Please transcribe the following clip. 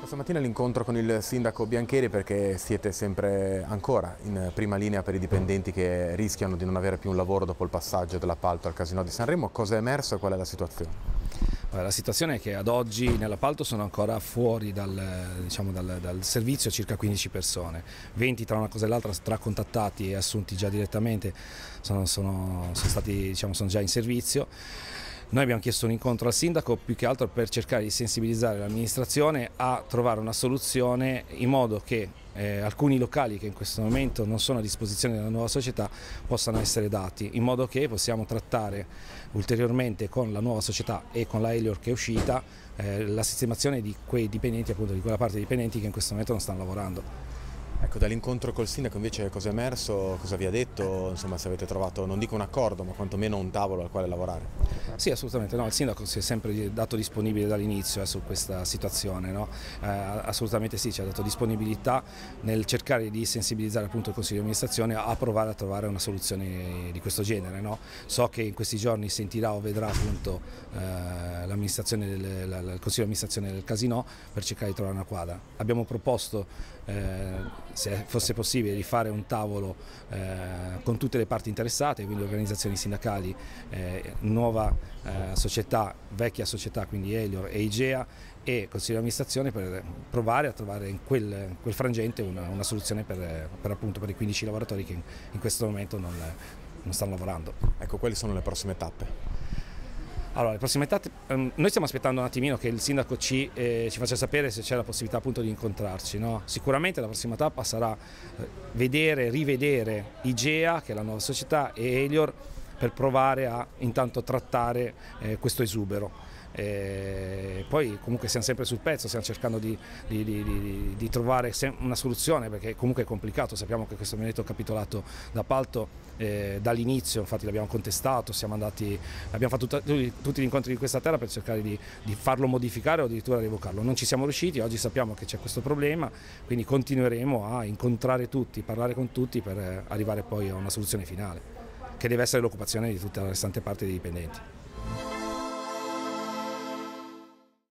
Questa mattina l'incontro con il sindaco Biancheri perché siete sempre ancora in prima linea per i dipendenti che rischiano di non avere più un lavoro dopo il passaggio dell'appalto al Casinò di Sanremo. Cosa è emerso e qual è la situazione? La situazione è che ad oggi nell'appalto sono ancora fuori dal servizio circa 15 persone, 20 tra una cosa e l'altra tra contattati e assunti già direttamente sono già in servizio. Noi abbiamo chiesto un incontro al sindaco più che altro per cercare di sensibilizzare l'amministrazione a trovare una soluzione in modo che alcuni locali che in questo momento non sono a disposizione della nuova società possano essere dati, in modo che possiamo trattare ulteriormente con la nuova società e con la Elior che è uscita la sistemazione di quei dipendenti, appunto di quella parte dei dipendenti che in questo momento non stanno lavorando. Ecco, dall'incontro col sindaco invece cosa è emerso, cosa vi ha detto, insomma se avete trovato, non dico un accordo, ma quantomeno un tavolo al quale lavorare? Sì, assolutamente no, il sindaco si è sempre dato disponibile dall'inizio su questa situazione, no? Assolutamente sì, ci ha dato disponibilità nel cercare di sensibilizzare appunto il Consiglio di amministrazione a provare a trovare una soluzione di questo genere, no? So che in questi giorni sentirà o vedrà appunto il Consiglio di amministrazione del Casinò per cercare di trovare una quadra. Abbiamo proposto se fosse possibile di fare un tavolo con tutte le parti interessate, quindi organizzazioni sindacali, nuova società, vecchia società, quindi Elior e Igea e Consiglio di amministrazione per provare a trovare in quel frangente una soluzione per i 15 lavoratori che in questo momento non stanno lavorando. Ecco, quali sono le prossime tappe? Allora, le prossime tappe, noi stiamo aspettando un attimino che il sindaco ci faccia sapere se c'è la possibilità appunto di incontrarci, no? Sicuramente la prossima tappa sarà rivedere Igea, che è la nuova società, e Elior per provare a intanto trattare questo esubero. Poi comunque siamo sempre sul pezzo, stiamo cercando di trovare una soluzione perché comunque è complicato, sappiamo che questo benedetto capitolato d'appalto dall'inizio, infatti l'abbiamo contestato, abbiamo fatto tutti gli incontri di questa terra per cercare di farlo modificare o addirittura revocarlo, non ci siamo riusciti, oggi sappiamo che c'è questo problema, quindi continueremo a incontrare tutti, parlare con tutti per arrivare poi a una soluzione finale, che deve essere l'occupazione di tutta la restante parte dei dipendenti.